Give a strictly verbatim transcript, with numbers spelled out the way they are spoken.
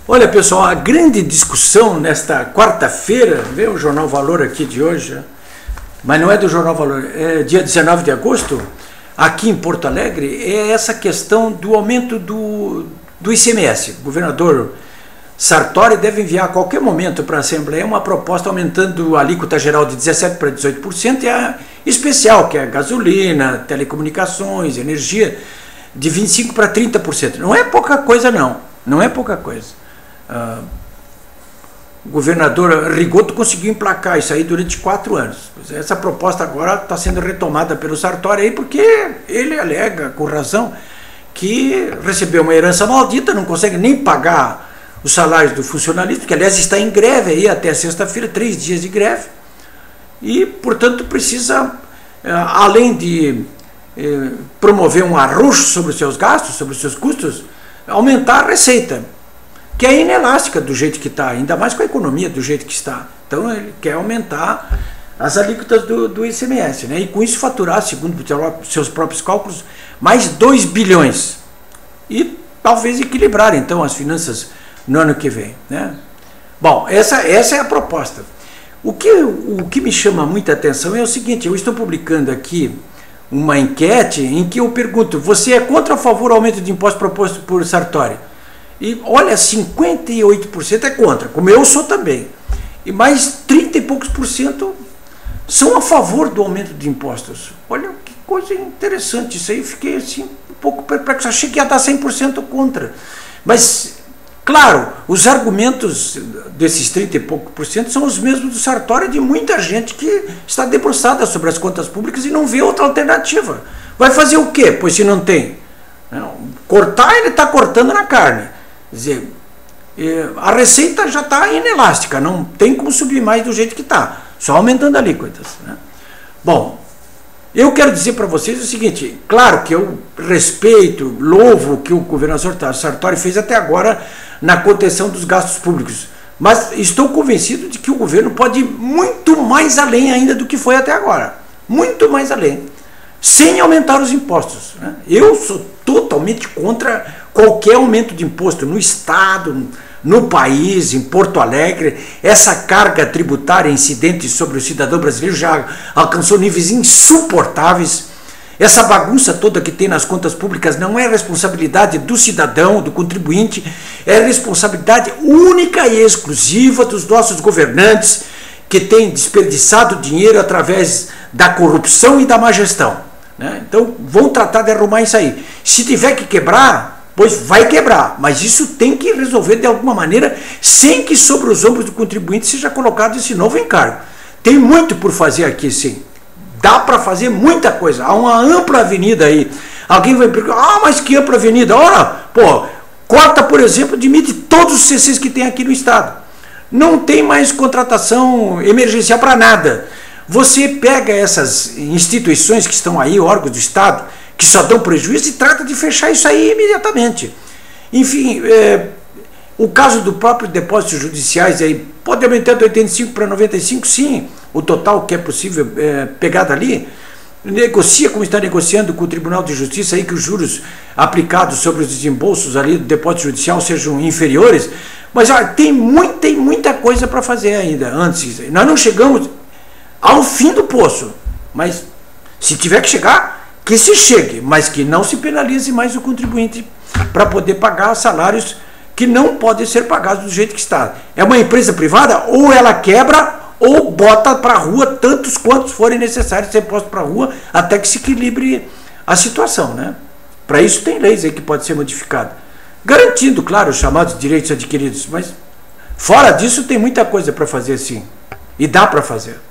Olha, pessoal, a grande discussão nesta quarta-feira, vê o Jornal Valor aqui de hoje, mas não é do Jornal Valor, é dia dezenove de agosto, aqui em Porto Alegre, é essa questão do aumento do, do I C M S. O governador Sartori deve enviar a qualquer momento para a Assembleia uma proposta aumentando a alíquota geral de dezessete por cento para dezoito por cento e a especial, que é a gasolina, telecomunicações, energia, de vinte e cinco por cento para trinta por cento. Não é pouca coisa, não. Não é pouca coisa. Uh, o governador Rigoto conseguiu emplacar isso aí durante quatro anos. Essa proposta agora está sendo retomada pelo Sartori aí porque ele alega, com razão, que recebeu uma herança maldita, não consegue nem pagar os salários do funcionalismo, que aliás está em greve aí até sexta-feira, três dias de greve, e portanto precisa, além de eh, promover um arroxo sobre os seus gastos, sobre os seus custos, aumentar a receita, que é inelástica do jeito que está, ainda mais com a economia do jeito que está. Então ele quer aumentar as alíquotas do, do I C M S, né? E com isso faturar, segundo seus próprios cálculos, mais dois bilhões. E talvez equilibrar então as finanças no ano que vem, né? Bom, essa, essa é a proposta. O que, o que me chama muita atenção é o seguinte: eu estou publicando aqui uma enquete em que eu pergunto: você é contra ou a favor do aumento de imposto proposto por Sartori? E olha, cinquenta e oito por cento é contra, como eu sou também. E mais trinta e poucos por cento são a favor do aumento de impostos. Olha que coisa interessante isso aí, fiquei assim um pouco perplexo, achei que ia dar cem por cento contra. Mas, claro, os argumentos desses trinta e pouco por cento são os mesmos do Sartori e de muita gente que está debruçada sobre as contas públicas e não vê outra alternativa. Vai fazer o quê? Pois se não tem. Não, cortar, ele está cortando na carne. Quer dizer, a receita já está inelástica, não tem como subir mais do jeito que está, só aumentando alíquotas, né? Bom, eu quero dizer para vocês o seguinte: claro que eu respeito, louvo o que o governador Sartori fez até agora na contenção dos gastos públicos, mas estou convencido de que o governo pode ir muito mais além ainda do que foi até agora, muito mais além, sem aumentar os impostos, né? Eu sou totalmente contra qualquer aumento de imposto no Estado, no país, em Porto Alegre. Essa carga tributária incidente sobre o cidadão brasileiro já alcançou níveis insuportáveis. Essa bagunça toda que tem nas contas públicas não é responsabilidade do cidadão, do contribuinte, é responsabilidade única e exclusiva dos nossos governantes, que têm desperdiçado dinheiro através da corrupção e da má gestão, né? Então vão tratar de arrumar isso aí. Se tiver que quebrar, pois vai quebrar, mas isso tem que resolver de alguma maneira, sem que sobre os ombros do contribuinte seja colocado esse novo encargo. Tem muito por fazer aqui, sim. Dá para fazer muita coisa. Há uma ampla avenida aí. Alguém vai perguntar: ah, mas que ampla avenida? Ora, pô, corta, por exemplo, demite todos os C Cs que tem aqui no Estado. Não tem mais contratação emergencial para nada. Você pega essas instituições que estão aí, órgãos do Estado, que só dão prejuízo, e trata de fechar isso aí imediatamente. Enfim, é, o caso do próprio depósitos judiciais aí, pode aumentar de oitenta e cinco para noventa e cinco, sim, o total que é possível é, pegar dali. Negocia como está negociando com o Tribunal de Justiça aí que os juros aplicados sobre os desembolsos ali do depósito judicial sejam inferiores. Mas olha, tem muita e muita coisa para fazer ainda antes. Nós não chegamos ao fim do poço, mas se tiver que chegar, que se chegue, mas que não se penalize mais o contribuinte para poder pagar salários que não podem ser pagados do jeito que está. É uma empresa privada, ou ela quebra ou bota para a rua tantos quantos forem necessários ser postos para a rua até que se equilibre a situação, né? Para isso tem leis aí que pode ser modificada, garantindo, claro, os chamados direitos adquiridos, mas fora disso tem muita coisa para fazer, sim, e dá para fazer.